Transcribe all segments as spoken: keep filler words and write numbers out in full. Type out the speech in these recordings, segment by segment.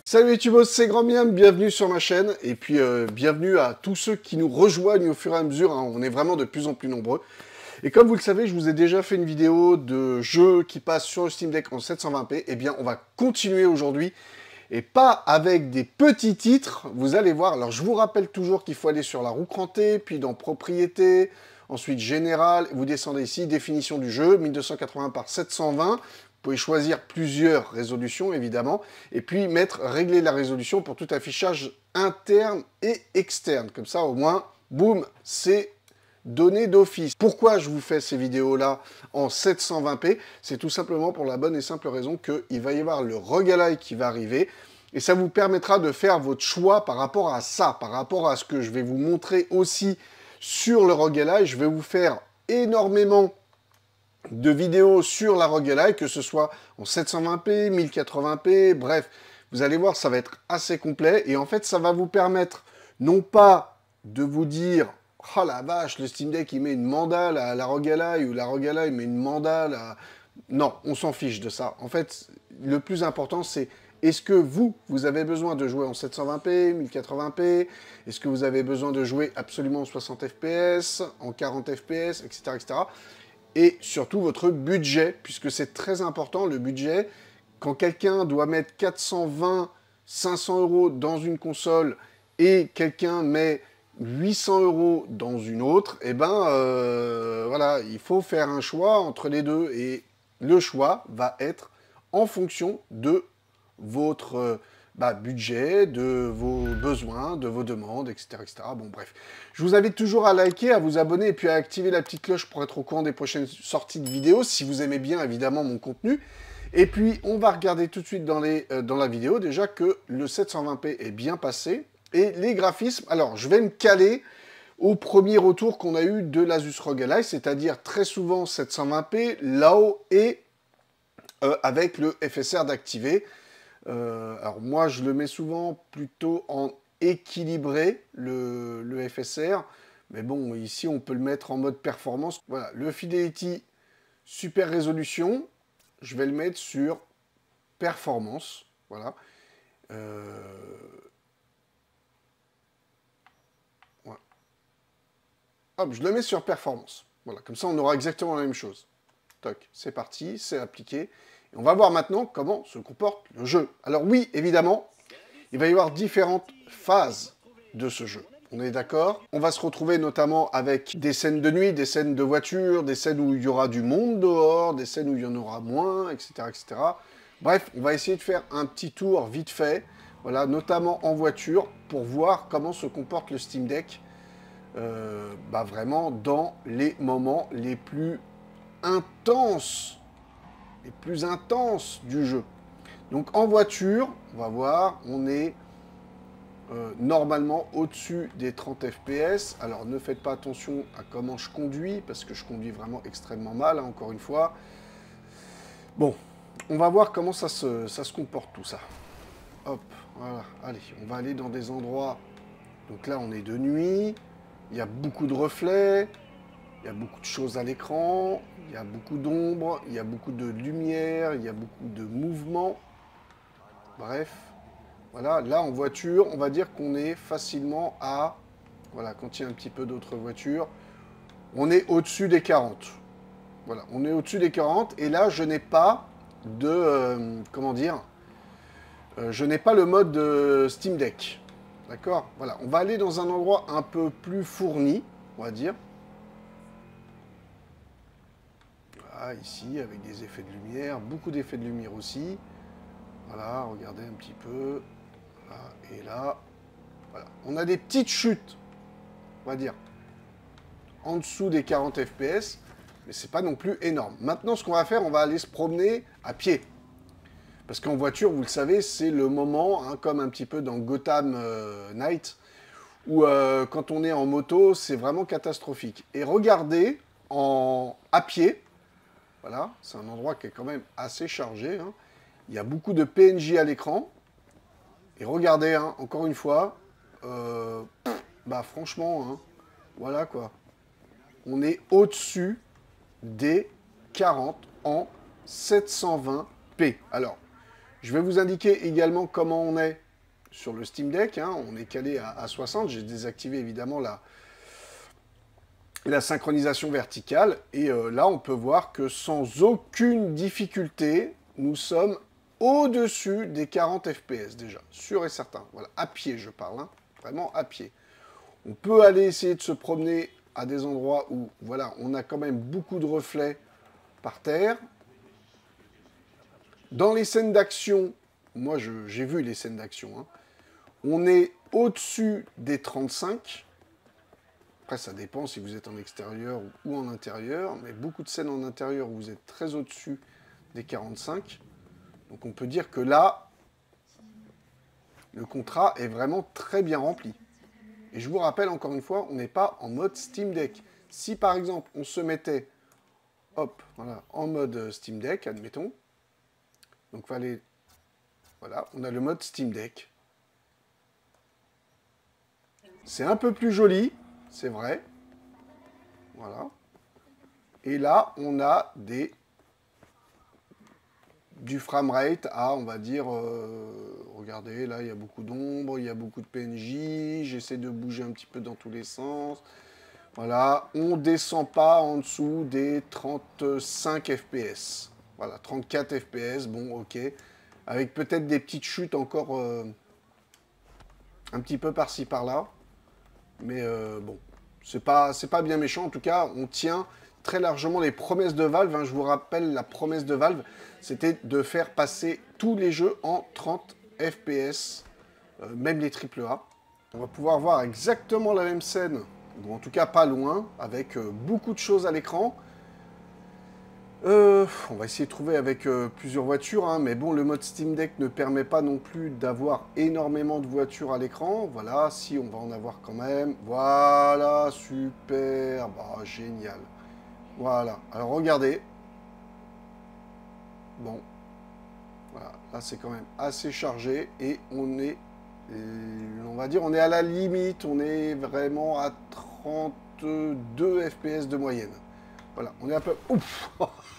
Salut les tubos, c'est Grand Miam, bienvenue sur ma chaîne, et puis euh, bienvenue à tous ceux qui nous rejoignent au fur et à mesure, hein. On est vraiment de plus en plus nombreux. Et comme vous le savez, je vous ai déjà fait une vidéo de jeu qui passe sur le Steam Deck en sept cent vingt p, et bien on va continuer aujourd'hui, et pas avec des petits titres, vous allez voir. Alors je vous rappelle toujours qu'il faut aller sur la roue crantée, puis dans Propriété, ensuite Général, vous descendez ici, Définition du jeu, mille deux cent quatre-vingts par sept cent vingt, vous pouvez choisir plusieurs résolutions, évidemment, et puis mettre régler la résolution pour tout affichage interne et externe. Comme ça, au moins, boum, c'est donné d'office. Pourquoi je vous fais ces vidéos-là en sept cent vingt p? C'est tout simplement pour la bonne et simple raison qu'il va y avoir le roguelike qui va arriver, et ça vous permettra de faire votre choix par rapport à ça, par rapport à ce que je vais vous montrer aussi sur le roguelike. Je vais vous faire énormément de vidéos sur la roguelike, que ce soit en sept cent vingt p, mille quatre-vingts p, bref, vous allez voir, ça va être assez complet, et en fait, ça va vous permettre, non pas de vous dire « Oh la vache, le Steam Deck, il met une mandale à la roguelike, ou la roguelike met une mandale à... » Non, on s'en fiche de ça. En fait, le plus important, c'est est-ce que vous, vous avez besoin de jouer en sept cent vingt p, mille quatre-vingts p? Est-ce que vous avez besoin de jouer absolument en soixante f p s, en quarante f p s, et cetera, et cetera. Et surtout votre budget, puisque c'est très important, le budget. Quand quelqu'un doit mettre quatre cent vingt, cinq cents euros dans une console et quelqu'un met huit cents euros dans une autre, eh ben euh, voilà, il faut faire un choix entre les deux, et le choix va être en fonction de votre euh, bah, budget, de vos besoins, de vos demandes, et cetera, et cetera. Bon, bref. Je vous invite toujours à liker, à vous abonner, et puis à activer la petite cloche pour être au courant des prochaines sorties de vidéos, si vous aimez bien, évidemment, mon contenu. Et puis, on va regarder tout de suite dans, les, euh, dans la vidéo, déjà, que le sept cent vingt p est bien passé. Et les graphismes, alors, je vais me caler au premier retour qu'on a eu de l'Asus R O G Ally, c'est-à-dire très souvent sept cent vingt p, là-haut, et euh, avec le F S R d'activer. Euh, alors moi, je le mets souvent plutôt en équilibré, le, le F S R. Mais bon, ici, on peut le mettre en mode performance. Voilà, le Fidelity Super Résolution, je vais le mettre sur performance. Voilà. Euh... Ouais. Hop, je le mets sur performance. Voilà, comme ça, on aura exactement la même chose. Toc, c'est parti, c'est appliqué. Et on va voir maintenant comment se comporte le jeu. Alors oui, évidemment, il va y avoir différentes phases de ce jeu. On est d'accord? On va se retrouver notamment avec des scènes de nuit, des scènes de voiture, des scènes où il y aura du monde dehors, des scènes où il y en aura moins, et cetera, et cetera. Bref, on va essayer de faire un petit tour vite fait, voilà, notamment en voiture, pour voir comment se comporte le Steam Deck, euh, bah vraiment dans les moments les plus intenses les plus intenses du jeu. Donc en voiture, on va voir, on est euh, normalement au-dessus des trente f p s. Alors ne faites pas attention à comment je conduis, parce que je conduis vraiment extrêmement mal, hein, encore une fois. Bon, on va voir comment ça se, ça se comporte tout ça. Hop, voilà, allez, on va aller dans des endroits... Donc là, on est de nuit, il y a beaucoup de reflets, il y a beaucoup de choses à l'écran, il y a beaucoup d'ombre, il y a beaucoup de lumière, il y a beaucoup de mouvement. Bref, voilà, là en voiture, on va dire qu'on est facilement à... Voilà, quand il y a un petit peu d'autres voitures, on est au-dessus des quarante. Voilà, on est au-dessus des quarante, et là, je n'ai pas de... Euh, comment dire euh, Je n'ai pas le mode de Steam Deck. D'accord? Voilà, on va aller dans un endroit un peu plus fourni, on va dire. Voilà, ici, avec des effets de lumière, beaucoup d'effets de lumière aussi. Voilà, regardez un petit peu. Voilà, et là, voilà. On a des petites chutes, on va dire, en dessous des quarante f p s, mais c'est pas non plus énorme. Maintenant, ce qu'on va faire, on va aller se promener à pied. Parce qu'en voiture, vous le savez, c'est le moment, hein, comme un petit peu dans Gotham euh, Knight, où euh, quand on est en moto, c'est vraiment catastrophique. Et regardez, en... à pied, voilà, c'est un endroit qui est quand même assez chargé, hein. Il y a beaucoup de P N J à l'écran. Et regardez, hein, encore une fois, euh, bah franchement, hein, voilà quoi. On est au-dessus des quarante en sept cent vingt p. Alors, Je vais vous indiquer également comment on est sur le Steam Deck. Hein. On est calé à, à soixante. J'ai désactivé évidemment la, la synchronisation verticale. Et euh, là, on peut voir que sans aucune difficulté, nous sommes au-dessus des quarante F P S déjà, sûr et certain. Voilà, à pied je parle, hein. Vraiment à pied. On peut aller essayer de se promener à des endroits où, voilà, on a quand même beaucoup de reflets par terre. Dans les scènes d'action, moi j'ai vu les scènes d'action, hein, on est au-dessus des trente-cinq. Après ça dépend si vous êtes en extérieur ou en intérieur, mais beaucoup de scènes en intérieur où vous êtes très au-dessus des quarante-cinq. Donc on peut dire que là, le contrat est vraiment très bien rempli. Et je vous rappelle encore une fois, on n'est pas en mode Steam Deck. Si par exemple on se mettait, hop, voilà, en mode Steam Deck, admettons, donc fallait, voilà, on a le mode Steam Deck. C'est un peu plus joli, c'est vrai. Voilà. Et là, on a des du framerate à, on va dire, euh, regardez, là, il y a beaucoup d'ombre, il y a beaucoup de P N J, j'essaie de bouger un petit peu dans tous les sens. Voilà, on ne descend pas en dessous des trente-cinq F P S. Voilà, trente-quatre F P S, bon, ok. Avec peut-être des petites chutes encore euh, un petit peu par-ci, par-là. Mais euh, bon, c'est pas, c'est pas bien méchant. En tout cas, on tient très largement les promesses de Valve. Hein. Je vous rappelle, la promesse de Valve, c'était de faire passer tous les jeux en trente F P S, euh, même les triple A. On va pouvoir voir exactement la même scène, ou en tout cas pas loin, avec euh, beaucoup de choses à l'écran. Euh, on va essayer de trouver avec euh, plusieurs voitures, hein, mais bon, le mode Steam Deck ne permet pas non plus d'avoir énormément de voitures à l'écran. Voilà, si on va en avoir quand même. Voilà, super, bah, génial. Voilà, alors regardez. Bon, voilà, là c'est quand même assez chargé et on est, on va dire, on est à la limite, on est vraiment à trente-deux F P S de moyenne. Voilà, on est un peu... Ouf.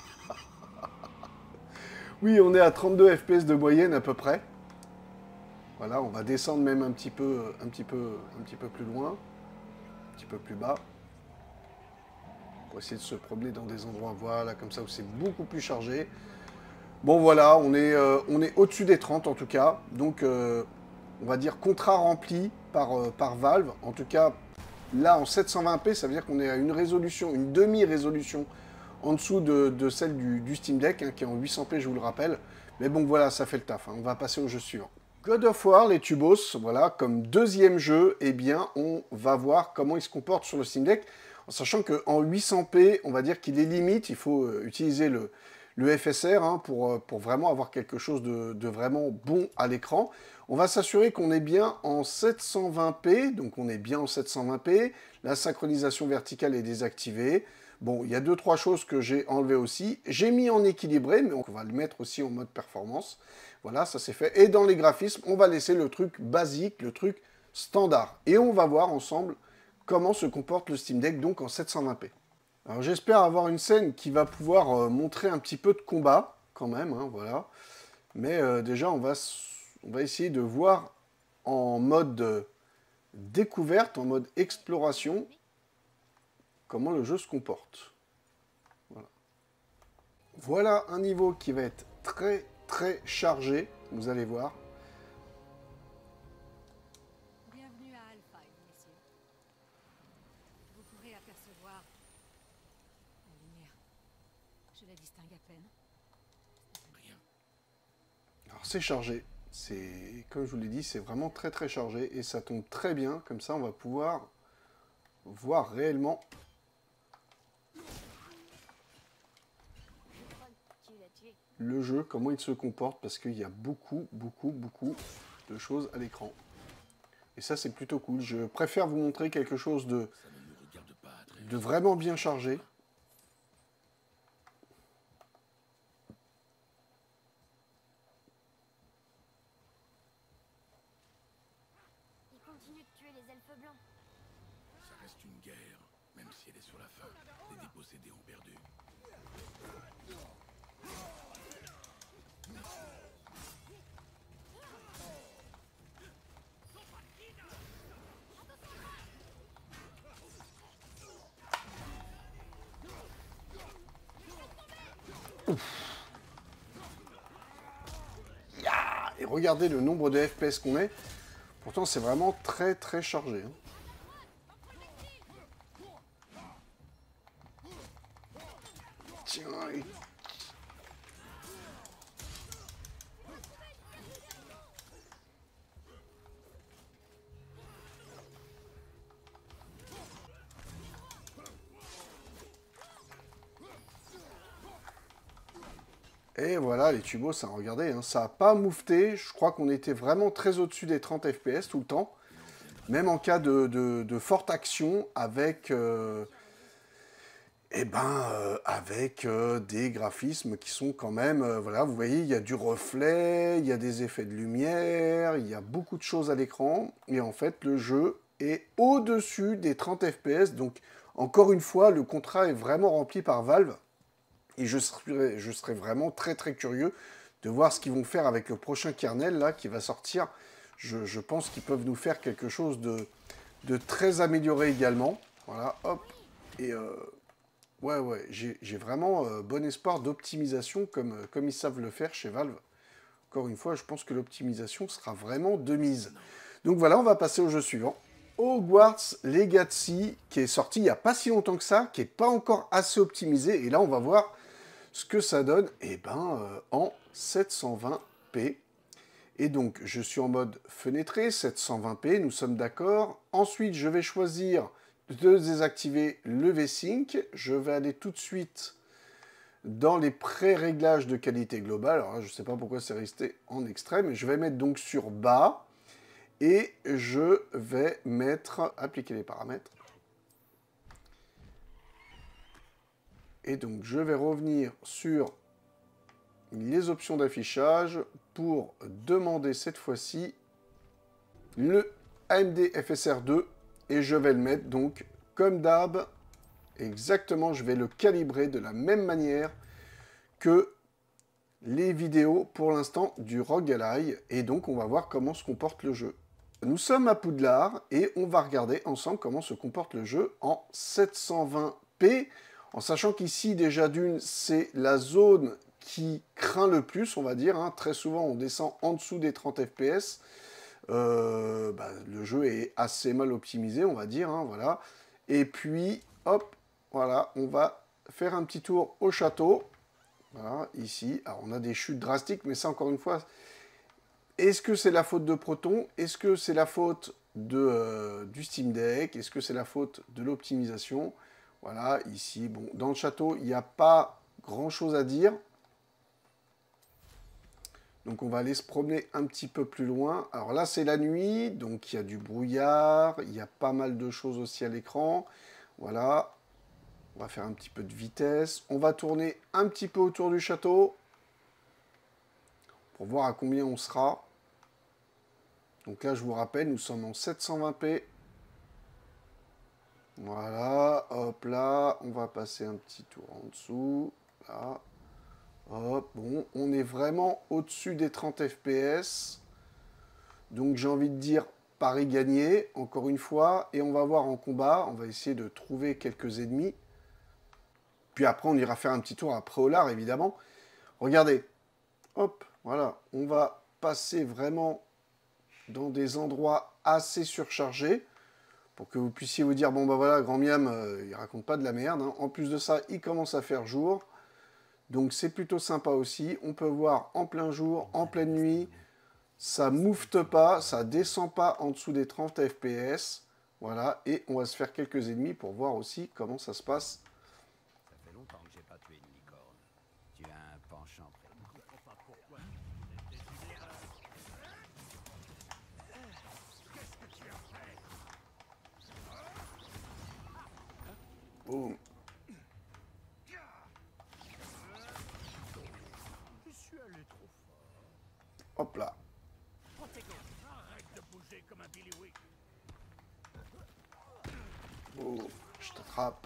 Oui, on est à trente-deux F P S de moyenne à peu près. Voilà, on va descendre même un petit peu, un petit peu, un petit peu plus loin, un petit peu plus bas. Pour essayer de se promener dans des endroits, voilà, comme ça où c'est beaucoup plus chargé. Bon, voilà, on est, euh, on est au-dessus des trente en tout cas. Donc, euh, on va dire contrat rempli par, euh, par Valve. En tout cas, là, en sept cent vingt p, ça veut dire qu'on est à une résolution, une demi-résolution en dessous de, de celle du, du Steam Deck, hein, qui est en huit cent p, je vous le rappelle. Mais bon, voilà, ça fait le taf. Hein. On va passer au jeu suivant. God of War, les Tubos, voilà, comme deuxième jeu, eh bien, on va voir comment il se comporte sur le Steam Deck, en sachant qu'en huit cent p, on va dire qu'il est limite, il faut euh, utiliser le, le F S R hein, pour, euh, pour vraiment avoir quelque chose de, de vraiment bon à l'écran. On va s'assurer qu'on est bien en sept cent vingt p, donc on est bien en sept cent vingt p, la synchronisation verticale est désactivée. Bon, il y a deux, trois choses que j'ai enlevées aussi. J'ai mis en équilibré, mais on va le mettre aussi en mode performance. Voilà, ça c'est fait. Et dans les graphismes, on va laisser le truc basique, le truc standard. Et on va voir ensemble comment se comporte le Steam Deck, donc en sept cent vingt p. Alors j'espère avoir une scène qui va pouvoir euh, montrer un petit peu de combat, quand même, hein, voilà. Mais euh, déjà, on va, on va essayer de voir en mode euh, découverte, en mode exploration, comment le jeu se comporte. Voilà. Voilà un niveau qui va être très très chargé, vous allez voir. Bienvenue à Alpha, messieurs. Vous pourrez apercevoir la lumière. Je la distingue à peine. Rien. Alors c'est chargé, c'est comme je vous l'ai dit, c'est vraiment très très chargé et ça tombe très bien, comme ça on va pouvoir voir réellement le jeu, comment il se comporte, parce qu'il y a beaucoup, beaucoup, beaucoup de choses à l'écran. Et ça, c'est plutôt cool. Je préfère vous montrer quelque chose de, de vraiment bien chargé. Il continue de tuer les elfes blancs. Ça reste une guerre, même si elle est sur la fin. Les dépossédés ont perdu. Yeah, et regardez le nombre de F P S qu'on est. Pourtant, c'est vraiment très très chargé. Hein. Tiens, et... Et voilà, les tubos, ça, regardez, hein, ça n'a pas moufté. Je crois qu'on était vraiment très au-dessus des trente F P S tout le temps. Même en cas de, de, de forte action avec, euh, eh ben, euh, avec euh, des graphismes qui sont quand même... Euh, voilà, vous voyez, il y a du reflet, il y a des effets de lumière, il y a beaucoup de choses à l'écran. Et en fait, le jeu est au-dessus des trente F P S. Donc, encore une fois, le contrat est vraiment rempli par Valve. Et je serais, je serais vraiment très très curieux de voir ce qu'ils vont faire avec le prochain kernel là qui va sortir. Je, je pense qu'ils peuvent nous faire quelque chose de, de très amélioré également. Voilà, hop. Et euh, ouais, ouais, j'ai vraiment euh, bon espoir d'optimisation comme, comme ils savent le faire chez Valve. Encore une fois, je pense que l'optimisation sera vraiment de mise. Donc voilà, on va passer au jeu suivant. Hogwarts Legacy, qui est sorti il n'y a pas si longtemps que ça, qui n'est pas encore assez optimisé. Et là, on va voir ce que ça donne, eh ben, euh, en sept cent vingt p. Et donc, je suis en mode fenêtré, sept cent vingt p, nous sommes d'accord. Ensuite, je vais choisir de désactiver le V-Sync. Je vais aller tout de suite dans les pré-réglages de qualité globale. Alors là, je ne sais pas pourquoi c'est resté en extrême, mais je vais mettre donc sur bas. Et je vais mettre, appliquer les paramètres. Et donc, je vais revenir sur les options d'affichage pour demander cette fois-ci le A M D F S R deux. Et je vais le mettre donc comme d'hab. Exactement, je vais le calibrer de la même manière que les vidéos pour l'instant du Rogue Ally. Et donc, on va voir comment se comporte le jeu. Nous sommes à Poudlard et on va regarder ensemble comment se comporte le jeu en sept cent vingt p. En sachant qu'ici, déjà d'une, c'est la zone qui craint le plus, on va dire. Hein. Très souvent, on descend en dessous des trente F P S. Euh, bah, le jeu est assez mal optimisé, on va dire. Hein, voilà. Et puis, hop, voilà, on va faire un petit tour au château. Voilà, ici. Alors, on a des chutes drastiques, mais ça, encore une fois, est-ce que c'est la faute de Proton? Est-ce que c'est la faute de, euh, du Steam Deck? Est-ce que c'est la faute de l'optimisation? Voilà, ici, bon, dans le château, il n'y a pas grand-chose à dire. Donc, on va aller se promener un petit peu plus loin. Alors là, c'est la nuit, donc il y a du brouillard, il y a pas mal de choses aussi à l'écran. Voilà, on va faire un petit peu de vitesse. On va tourner un petit peu autour du château pour voir à combien on sera. Donc là, je vous rappelle, nous sommes en sept cent vingt p. Voilà, hop là, on va passer un petit tour en dessous, là, hop, bon, on est vraiment au-dessus des trente F P S, donc j'ai envie de dire pari gagné, encore une fois, et on va voir en combat, on va essayer de trouver quelques ennemis, puis après on ira faire un petit tour à Préolard, évidemment. Regardez, hop, voilà, on va passer vraiment dans des endroits assez surchargés, pour que vous puissiez vous dire, bon bah voilà, Grand Miam, euh, il raconte pas de la merde. Hein. En plus de ça, il commence à faire jour. Donc c'est plutôt sympa aussi. On peut voir en plein jour, en pleine nuit. Ça moufte pas, ça descend pas en dessous des trente F P S. Voilà, et on va se faire quelques ennemis pour voir aussi comment ça se passe. Ça fait longtemps que j'ai pas tué une licorne. Tu as un penchant près. Boum. Je suis allé trop fort. Hop là. Arrête de bouger comme un Billy-Wick. Oh, je t'attrape.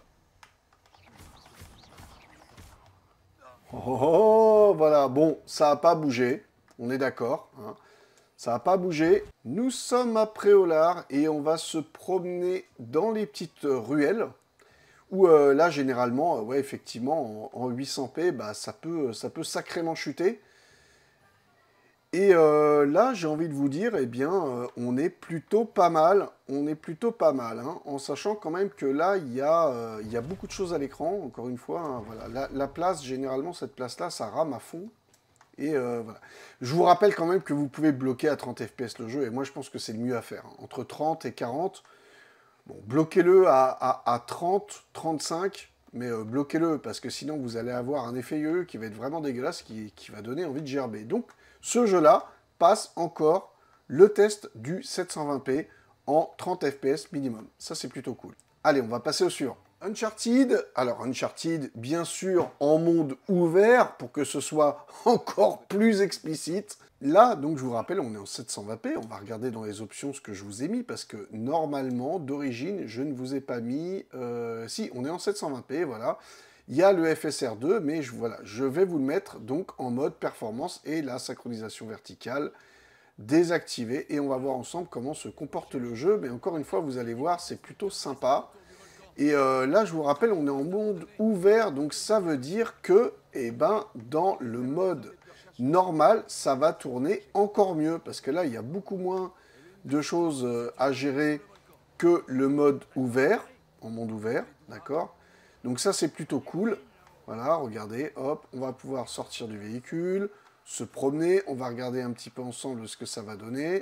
Oh, oh, oh, voilà, bon, ça n'a pas bougé, on est d'accord. Hein. Ça n'a pas bougé. Nous sommes à Préolard et on va se promener dans les petites ruelles Où euh, là, généralement, euh, ouais, effectivement, en, en huit cents p, bah, ça peut, ça peut sacrément chuter. Et euh, là, j'ai envie de vous dire, eh bien, euh, on est plutôt pas mal, on est plutôt pas mal, hein, en sachant quand même que là, il y, euh, y a beaucoup de choses à l'écran, encore une fois, hein, voilà. La, la place, généralement, cette place-là, ça rame à fond. Et euh, voilà. Je vous rappelle quand même que vous pouvez bloquer à trente F P S le jeu, et moi, je pense que c'est le mieux à faire. Hein. Entre trente et quarante, bon, bloquez-le à, à, à trente, trente-cinq, mais euh, bloquez-le, parce que sinon, vous allez avoir un effet yo-yo qui va être vraiment dégueulasse, qui, qui va donner envie de gerber. Donc, ce jeu-là passe encore le test du sept cent vingt p en trente F P S minimum. Ça, c'est plutôt cool. Allez, on va passer au suivant. Uncharted. Alors, Uncharted, bien sûr, en monde ouvert, pour que ce soit encore plus explicite. Là, donc, je vous rappelle, on est en sept cent vingt p. On va regarder dans les options ce que je vous ai mis, parce que, normalement, d'origine, je ne vous ai pas mis... Euh, si, on est en sept cent vingt p, voilà. Il y a le F S R deux, mais je, voilà, je vais vous le mettre donc en mode performance et la synchronisation verticale désactivée. Et on va voir ensemble comment se comporte le jeu. Mais encore une fois, vous allez voir, c'est plutôt sympa. Et euh, là, je vous rappelle, on est en monde ouvert, donc ça veut dire que, eh ben, dans le mode normal, ça va tourner encore mieux. Parce que là, il y a beaucoup moins de choses à gérer que le mode ouvert, en monde ouvert, d'accord ? Donc ça, c'est plutôt cool. Voilà, regardez, hop, on va pouvoir sortir du véhicule, se promener. On va regarder un petit peu ensemble ce que ça va donner.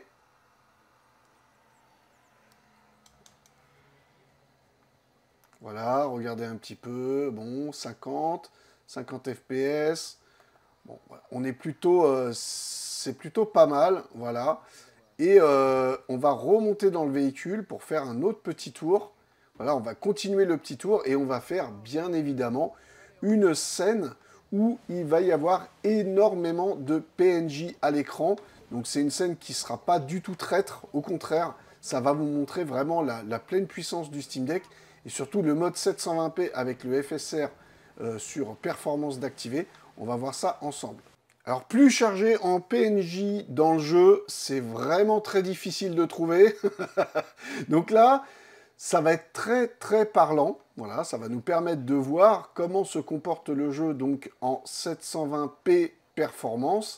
Voilà, regardez un petit peu. Bon, cinquante, cinquante F P S. Bon, voilà. On est plutôt... Euh, c'est plutôt pas mal, voilà. Et euh, on va remonter dans le véhicule pour faire un autre petit tour. Voilà, on va continuer le petit tour et on va faire, bien évidemment, une scène où il va y avoir énormément de P N J à l'écran. Donc c'est une scène qui ne sera pas du tout traître, au contraire, ça va vous montrer vraiment la, la pleine puissance du Steam Deck et surtout le mode sept cent vingt p avec le F S R euh, sur performance d'activer. On va voir ça ensemble. Alors, plus chargé en P N J dans le jeu, c'est vraiment très difficile de trouver. Donc là, ça va être très très parlant. Voilà, ça va nous permettre de voir comment se comporte le jeu donc en sept cent vingt p performance.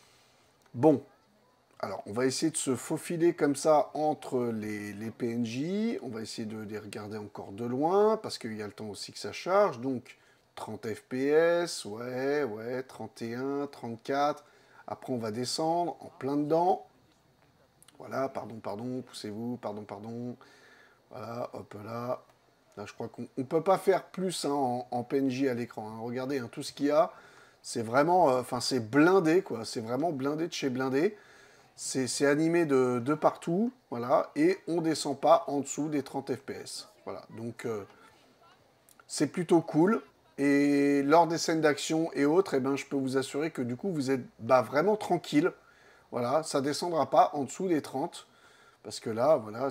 Bon, alors on va essayer de se faufiler comme ça entre les, les P N J. On va essayer de les regarder encore de loin parce qu'il y a le temps aussi que ça charge. Donc trente F P S, ouais, ouais, trente et un, trente-quatre. Après on va descendre en plein dedans. Voilà, pardon, pardon, poussez-vous, pardon, pardon. Voilà, hop là. Là, je crois qu'on ne peut pas faire plus hein, en, en P N J à l'écran. Hein. Regardez, hein, tout ce qu'il y a, c'est vraiment... Enfin, euh, c'est blindé, quoi. C'est vraiment blindé de chez blindé. C'est animé de, de partout, voilà. Et on ne descend pas en dessous des trente F P S. Voilà, donc euh, c'est plutôt cool. Et lors des scènes d'action et autres, eh ben, je peux vous assurer que du coup, vous êtes bah, vraiment tranquille. Voilà, ça ne descendra pas en dessous des trente. Parce que là, voilà...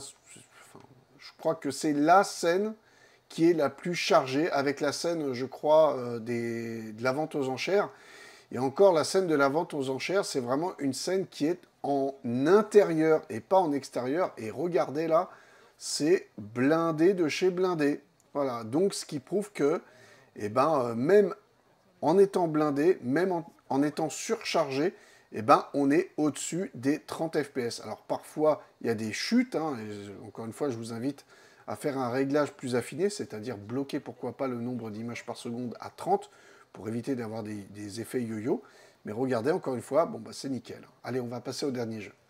Je crois que c'est la scène qui est la plus chargée, avec la scène, je crois, euh, des, de la vente aux enchères. Et encore, la scène de la vente aux enchères, c'est vraiment une scène qui est en intérieur et pas en extérieur. Et regardez là, c'est blindé de chez blindé. Voilà, donc ce qui prouve que, eh ben, euh, même en étant blindé, même en, en étant surchargé, eh ben, on est au-dessus des trente F P S. Alors parfois, il y a des chutes, hein, et encore une fois, je vous invite à faire un réglage plus affiné, c'est-à-dire bloquer, pourquoi pas, le nombre d'images par seconde à trente, pour éviter d'avoir des, des effets yo-yo. Mais regardez, encore une fois, bon, bah, c'est nickel. Allez, on va passer au dernier jeu.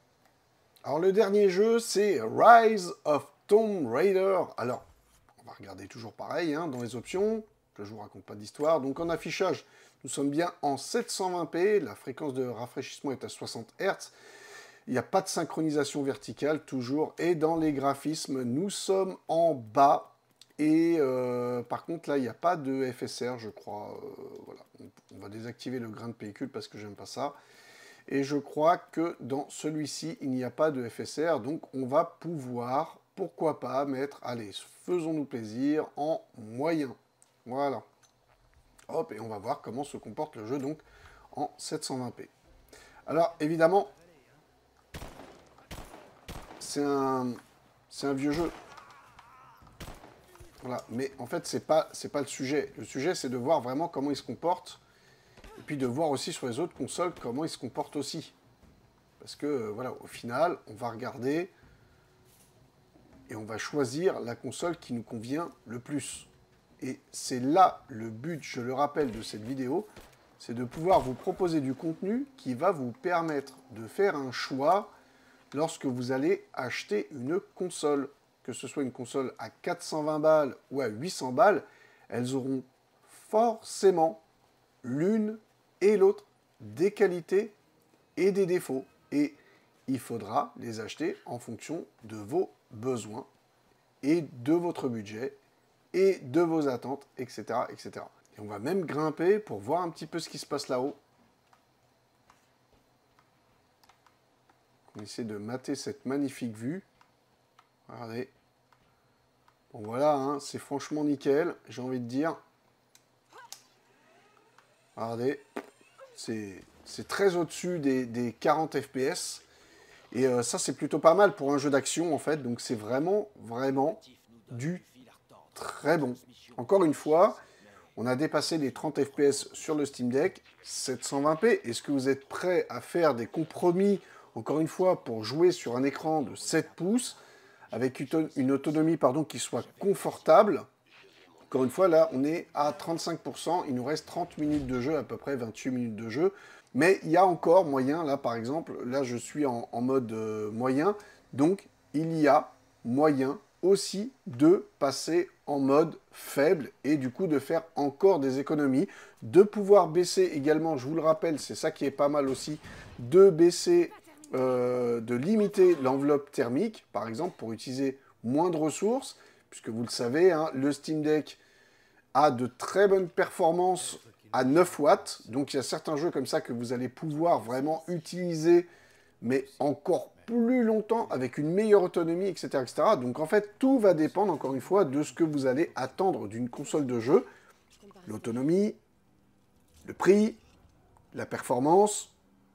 Alors le dernier jeu, c'est Rise of Tomb Raider. Alors, on va regarder toujours pareil, hein, dans les options, que je ne vous raconte pas d'histoire. Donc en affichage, nous sommes bien en sept cent vingt p, la fréquence de rafraîchissement est à soixante hertz, il n'y a pas de synchronisation verticale toujours, et dans les graphismes, nous sommes en bas, et euh, par contre là, il n'y a pas de F S R, je crois, euh, voilà, on, on va désactiver le grain de pellicule parce que j'aime pas ça, et je crois que dans celui-ci, il n'y a pas de F S R, donc on va pouvoir, pourquoi pas, mettre, allez, faisons-nous plaisir, en moyen, voilà. Hop, et on va voir comment se comporte le jeu donc en sept cent vingt p. Alors évidemment, c'est un, c'est un vieux jeu. Voilà, mais en fait, c'est pas, c'est pas le sujet. Le sujet, c'est de voir vraiment comment ils se comportent, et puis de voir aussi sur les autres consoles comment ils se comportent aussi. Parce que, euh, voilà, au final, on va regarder et on va choisir la console qui nous convient le plus. Et c'est là le but, je le rappelle, de cette vidéo, c'est de pouvoir vous proposer du contenu qui va vous permettre de faire un choix lorsque vous allez acheter une console. Que ce soit une console à quatre cent vingt balles ou à huit cents balles, elles auront forcément l'une et l'autre des qualités et des défauts. Et il faudra les acheter en fonction de vos besoins et de votre budget et de vos attentes, et cetera, et cetera. Et on va même grimper pour voir un petit peu ce qui se passe là-haut. On essaie de mater cette magnifique vue. Regardez. Bon voilà, hein, c'est franchement nickel, j'ai envie de dire. Regardez, c'est très au-dessus des, des quarante F P S. Et euh, ça, c'est plutôt pas mal pour un jeu d'action, en fait. Donc c'est vraiment, vraiment du très bon. Encore une fois, on a dépassé les trente F P S sur le Steam Deck, sept cent vingt p. Est-ce que vous êtes prêts à faire des compromis, encore une fois, pour jouer sur un écran de sept pouces avec une autonomie pardon, qui soit confortable? Encore une fois, là, on est à trente-cinq pour cent. Il nous reste trente minutes de jeu, à peu près vingt-huit minutes de jeu. Mais il y a encore moyen, là, par exemple, là, je suis en, en mode euh, moyen. Donc, il y a moyen aussi de passer en mode faible et du coup de faire encore des économies, de pouvoir baisser également, je vous le rappelle, c'est ça qui est pas mal aussi, de baisser, euh, de limiter l'enveloppe thermique, par exemple, pour utiliser moins de ressources, puisque vous le savez, hein, le Steam Deck a de très bonnes performances à neuf watts, donc il y a certains jeux comme ça que vous allez pouvoir vraiment utiliser, mais encore plus longtemps, avec une meilleure autonomie, et cetera, et cetera. Donc en fait, tout va dépendre, encore une fois, de ce que vous allez attendre d'une console de jeu. L'autonomie, le prix, la performance,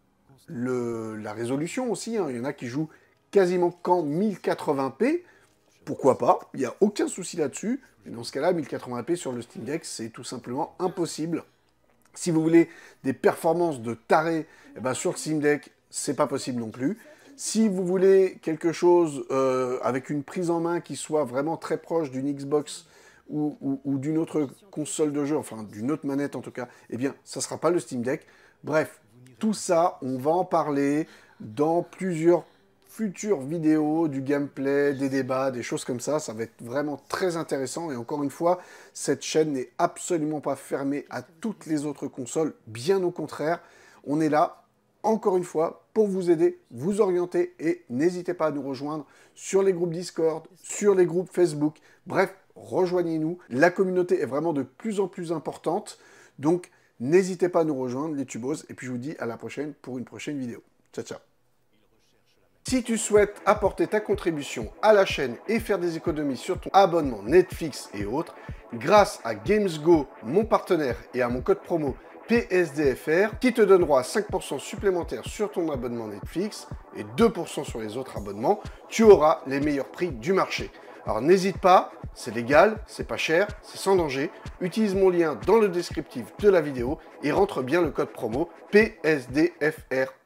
le, la résolution aussi. Hein. Il y en a qui jouent quasiment qu'en mille quatre-vingts p. Pourquoi pas? Il n'y a aucun souci là-dessus. Mais dans ce cas-là, mille quatre-vingts p sur le Steam Deck, c'est tout simplement impossible. Si vous voulez des performances de taré, eh ben sur le Steam Deck, c'est pas possible non plus. Si vous voulez quelque chose euh, avec une prise en main qui soit vraiment très proche d'une Xbox ou, ou, ou d'une autre console de jeu, enfin d'une autre manette en tout cas, eh bien, ça ne sera pas le Steam Deck. Bref, tout ça, on va en parler dans plusieurs futures vidéos, du gameplay, des débats, des choses comme ça. Ça va être vraiment très intéressant. Et encore une fois, cette chaîne n'est absolument pas fermée à toutes les autres consoles. Bien au contraire, on est là, encore une fois, pour vous aider, vous orienter, et n'hésitez pas à nous rejoindre sur les groupes Discord, sur les groupes Facebook. Bref, rejoignez-nous. La communauté est vraiment de plus en plus importante, donc n'hésitez pas à nous rejoindre, les tubos, et puis je vous dis à la prochaine pour une prochaine vidéo. Ciao, ciao. Si tu souhaites apporter ta contribution à la chaîne et faire des économies sur ton abonnement Netflix et autres, grâce à GamesGo, mon partenaire, et à mon code promo P S D F R, qui te donnera cinq pour cent supplémentaires sur ton abonnement Netflix et deux pour cent sur les autres abonnements, tu auras les meilleurs prix du marché. Alors n'hésite pas, c'est légal, c'est pas cher, c'est sans danger. Utilise mon lien dans le descriptif de la vidéo et rentre bien le code promo P S D F R.